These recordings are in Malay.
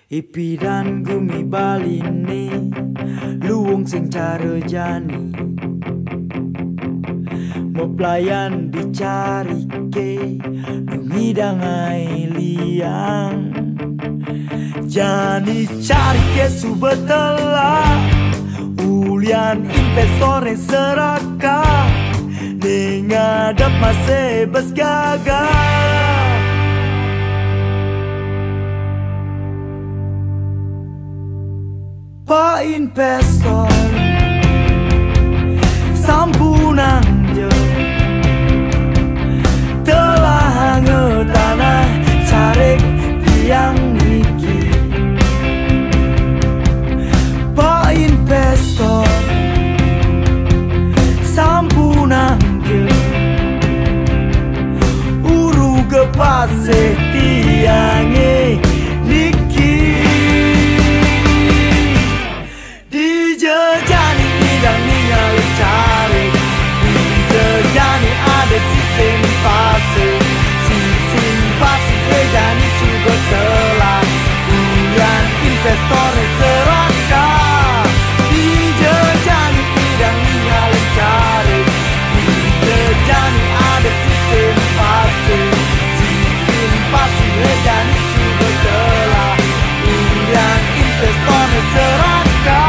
Ipi dan gumi baline luwung sing carejani mau pelayan dicari ke nungidangai liang jani cari ke subetela ulian investor seraka nengadap masih besgagal Pak investor sampunan je telah tanah carik tiang niki Pak investor sampunan je uru kepase tiange niki Dijejani idang ningali cari Dijejani ada sistem fase Sistem fase dijejani sudah telah Ulian investor serakah Dijejani idang ningali cari Dijejani ada sistem fase Sistem fase dijejani sudah telah Ulian investor serakah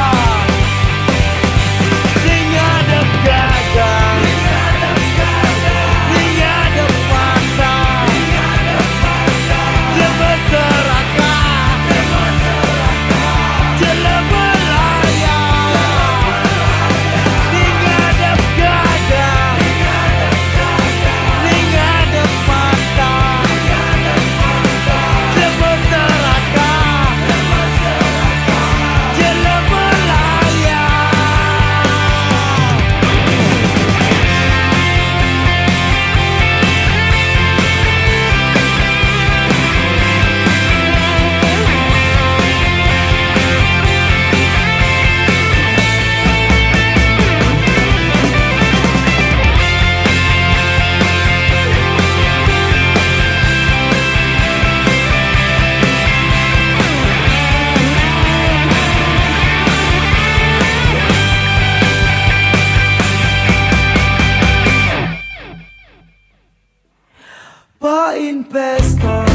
Pak investor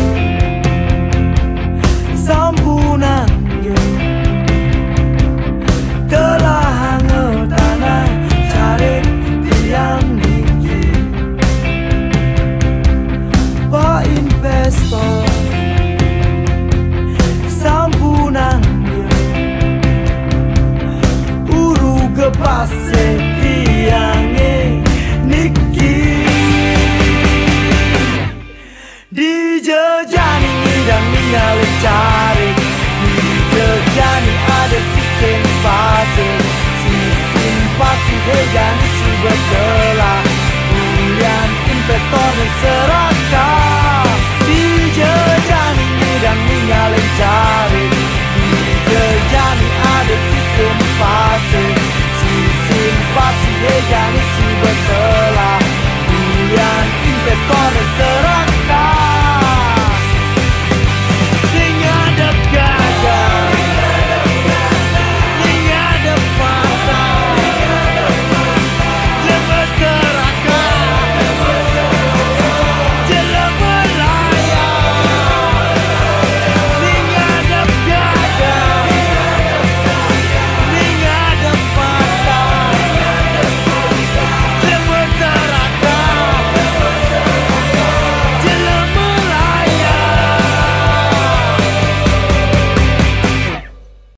sampunan je telah tanah cari tiang niki Pak investor sampunan je uru kepase tiange niki Dijejani idang ningali cari Dijejani ada sistem fase Sistem fase dijejani sudah telah Ulian investor serakah Dijejani idang ningali